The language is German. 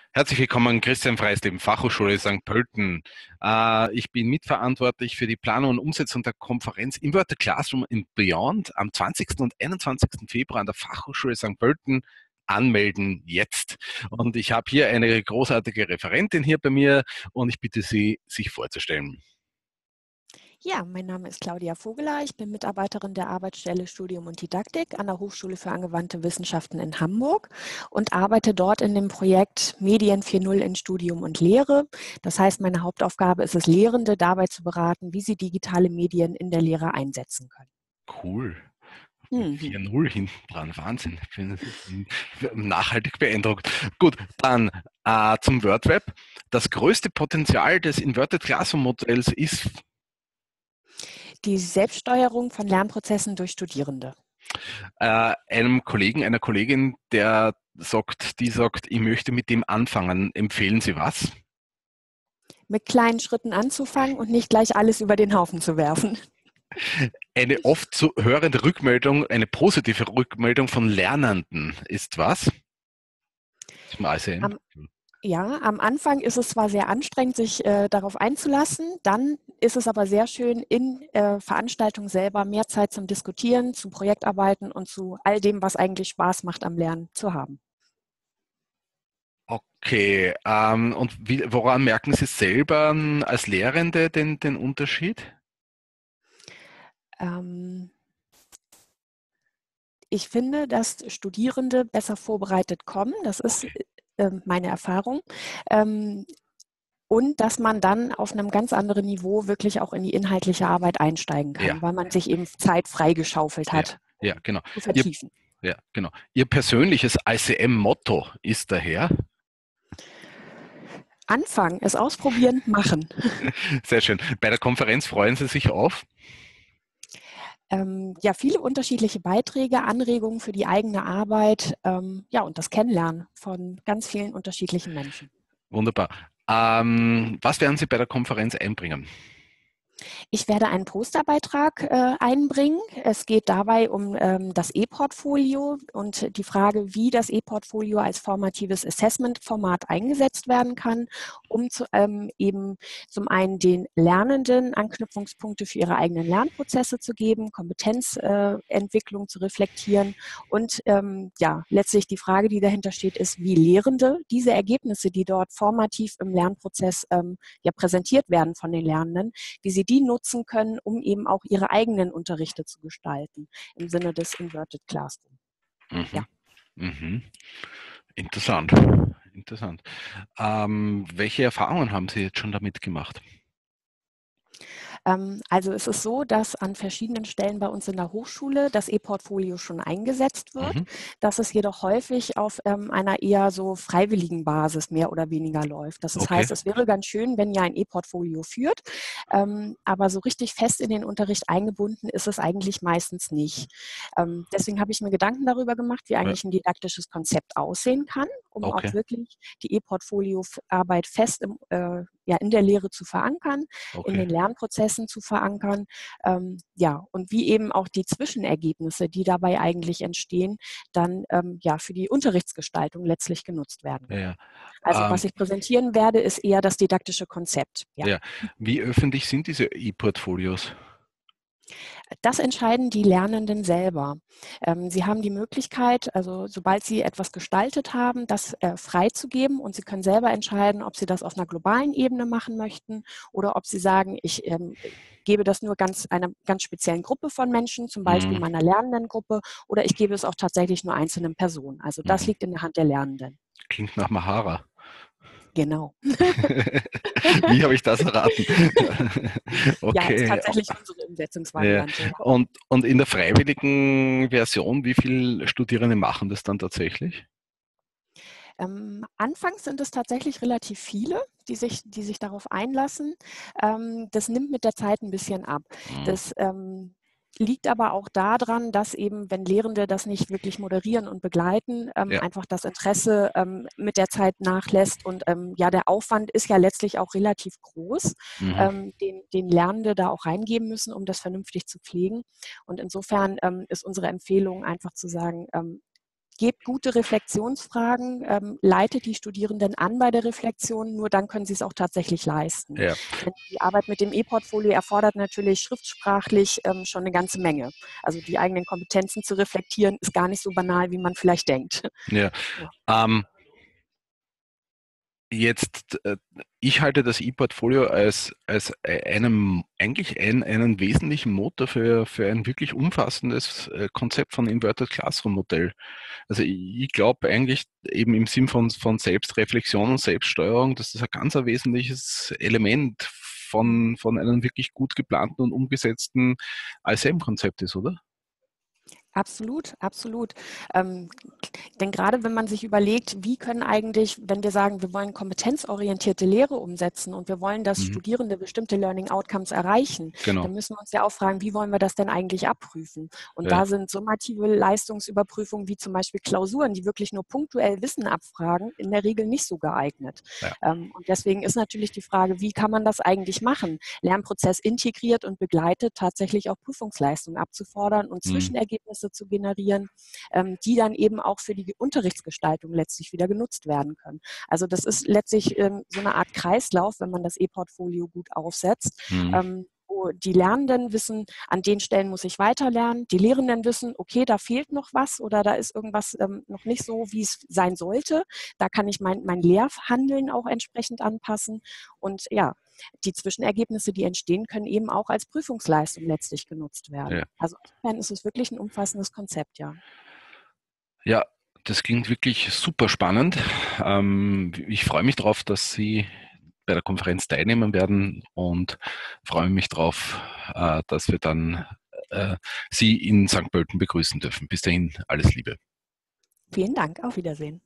Herzlich willkommen, Christian Freisleben, Fachhochschule St. Pölten. Ich bin mitverantwortlich für die Planung und Umsetzung der Konferenz Inverted Classroom and Beyond am 20. und 21. Februar an der Fachhochschule St. Pölten. Anmelden jetzt. Und ich habe hier eine großartige Referentin hier bei mir und ich bitte Sie, sich vorzustellen. Ja, mein Name ist Claudia Vogeler. Ich bin Mitarbeiterin der Arbeitsstelle Studium und Didaktik an der Hochschule für angewandte Wissenschaften in Hamburg und arbeite dort in dem Projekt Medien 4.0 in Studium und Lehre. Das heißt, meine Hauptaufgabe ist es, Lehrende dabei zu beraten, wie sie digitale Medien in der Lehre einsetzen können. Cool. Mit Mhm. 4:0 hinten dran. Wahnsinn. Ich bin nachhaltig beeindruckt. Gut, dann zum WordWeb. Das größte Potenzial des Inverted Classroom Modells ist Die Selbststeuerung von Lernprozessen durch Studierende. einem Kollegen, einer Kollegin, die sagt, ich möchte mit dem anfangen. Empfehlen Sie was? Mit kleinen Schritten anzufangen und nicht gleich alles über den Haufen zu werfen. Eine oft zu hörende Rückmeldung, eine positive Rückmeldung von Lernenden ist was? Zum ICM. Am Ja, am Anfang ist es zwar sehr anstrengend, sich darauf einzulassen, dann ist es aber sehr schön, in Veranstaltungen selber mehr Zeit zum Diskutieren, zum Projektarbeiten und zu all dem, was eigentlich Spaß macht am Lernen, zu haben. Okay, und woran merken Sie selber als Lehrende den Unterschied? Ähm, Ich finde, dass Studierende besser vorbereitet kommen. Das ist Okay, meine Erfahrung. Ähm, Und dass man dann auf einem ganz anderen Niveau wirklich auch in die inhaltliche Arbeit einsteigen ja, kann, weil man sich eben Zeit freigeschaufelt ja, hat, ja, um genau. zu Ihr, vertiefen. ja, genau. Ihr persönliches ICM-Motto ist daher, Anfangen, es ausprobieren, machen. sehr schön. Bei der Konferenz freuen Sie sich auf. Ja, viele unterschiedliche Beiträge, Anregungen für die eigene Arbeit, ja, und das Kennenlernen von ganz vielen unterschiedlichen Menschen. Wunderbar. Was werden Sie bei der Konferenz einbringen? Ich werde einen Posterbeitrag einbringen. Es geht dabei um das E-Portfolio und die Frage, wie das E-Portfolio als formatives Assessment-Format eingesetzt werden kann, um eben zum einen den Lernenden Anknüpfungspunkte für ihre eigenen Lernprozesse zu geben, Kompetenzentwicklung zu reflektieren und ja, letztlich die Frage, die dahinter steht, ist, wie Lehrende diese Ergebnisse, die dort formativ im Lernprozess ja präsentiert werden von den Lernenden, wie sie die nutzen können, um eben auch ihre eigenen Unterrichte zu gestalten, im Sinne des Inverted Classroom. Ja. Mhm. Mhm. Interessant. Interessant. Welche Erfahrungen haben Sie jetzt schon damit gemacht? Also es ist so, dass an verschiedenen Stellen bei uns in der Hochschule das E-Portfolio schon eingesetzt wird, Mhm. dass es jedoch häufig auf einer eher so freiwilligen Basis mehr oder weniger läuft. Das Okay. heißt, es wäre ganz schön, wenn ihr ein E-Portfolio führt, aber so richtig fest in den Unterricht eingebunden ist es eigentlich meistens nicht. Deswegen habe ich mir Gedanken darüber gemacht, wie Ja, eigentlich ein didaktisches Konzept aussehen kann, um auch okay. wirklich die E-Portfolio-Arbeit fest ja, in der Lehre zu verankern, in Okay. den Lernprozessen zu verankern. Ja, und wie eben auch die Zwischenergebnisse, die dabei eigentlich entstehen, dann ja für die Unterrichtsgestaltung letztlich genutzt werden Ja, können. ja. Also was Ähm, ich präsentieren werde, ist eher das didaktische Konzept. Ja. ja. Wie öffentlich sind diese E-Portfolios? Das entscheiden die Lernenden selber. Sie haben die Möglichkeit, also sobald sie etwas gestaltet haben, das freizugeben und sie können selber entscheiden, ob sie das auf einer globalen Ebene machen möchten oder ob sie sagen, ich gebe das nur einer ganz speziellen Gruppe von Menschen, zum Beispiel Mhm. meiner Lernendengruppe, oder ich gebe es auch tatsächlich nur einzelnen Personen. Also das Mhm. liegt in der Hand der Lernenden. Klingt nach Mahara. Genau. Wie habe ich das erraten? Ja, ist Okay. tatsächlich unsere Ja. Umsetzungsvariante. Ja. Und in der freiwilligen Version, wie viele Studierende machen das dann tatsächlich? Anfangs sind es tatsächlich relativ viele, die sich darauf einlassen. Das nimmt mit der Zeit ein bisschen ab. Mhm. Das liegt aber auch daran, dass eben, wenn Lehrende das nicht wirklich moderieren und begleiten, Ja. einfach das Interesse mit der Zeit nachlässt. Und ja, der Aufwand ist ja letztlich auch relativ groß, Mhm. den Lernende da auch reingeben müssen, um das vernünftig zu pflegen. Und insofern ist unsere Empfehlung einfach zu sagen, gebt gute Reflexionsfragen, leitet die Studierenden an bei der Reflexion, nur dann können sie es auch tatsächlich leisten. Ja. Denn die Arbeit mit dem E-Portfolio erfordert natürlich schriftsprachlich schon eine ganze Menge. Also die eigenen Kompetenzen zu reflektieren, ist gar nicht so banal, wie man vielleicht denkt. Ja. Ja. Jetzt, ich halte das E-Portfolio als einen wesentlichen Motor für ein wirklich umfassendes Konzept von Inverted Classroom Modell. Also ich glaube eigentlich eben im Sinn von Selbstreflexion und Selbststeuerung, dass das ein ganz ein wesentliches Element von einem wirklich gut geplanten und umgesetzten ISM-Konzept ist, oder? Absolut, absolut. Denn gerade wenn man sich überlegt, wie können eigentlich, wenn wir sagen, wir wollen kompetenzorientierte Lehre umsetzen und wir wollen, dass Mhm. Studierende bestimmte Learning Outcomes erreichen, Genau. dann müssen wir uns ja auch fragen, wie wollen wir das denn eigentlich abprüfen? Und Ja. da sind summative Leistungsüberprüfungen wie zum Beispiel Klausuren, die wirklich nur punktuell Wissen abfragen, in der Regel nicht so geeignet. Ja. Und deswegen ist natürlich die Frage, wie kann man das eigentlich machen? Lernprozess integriert und begleitet, tatsächlich auch Prüfungsleistungen abzufordern und Mhm. Zwischenergebnisse zu generieren, die dann eben auch für die Unterrichtsgestaltung letztlich wieder genutzt werden können. Also das ist letztlich so eine Art Kreislauf, wenn man das E-Portfolio gut aufsetzt. Mhm. Wo die Lernenden wissen, an den Stellen muss ich weiter lernen. Die Lehrenden wissen, okay, da fehlt noch was oder da ist irgendwas noch nicht so, wie es sein sollte. Da kann ich mein Lehrhandeln auch entsprechend anpassen. Und ja, die Zwischenergebnisse, die entstehen, können eben auch als Prüfungsleistung letztlich genutzt werden. Ja. Also insofern ist es wirklich ein umfassendes Konzept, ja. Ja, das klingt wirklich super spannend. Ich freue mich darauf, dass Sie bei der Konferenz teilnehmen werden und freue mich darauf, dass wir dann Sie in St. Pölten begrüßen dürfen. Bis dahin, alles Liebe. Vielen Dank, auf Wiedersehen.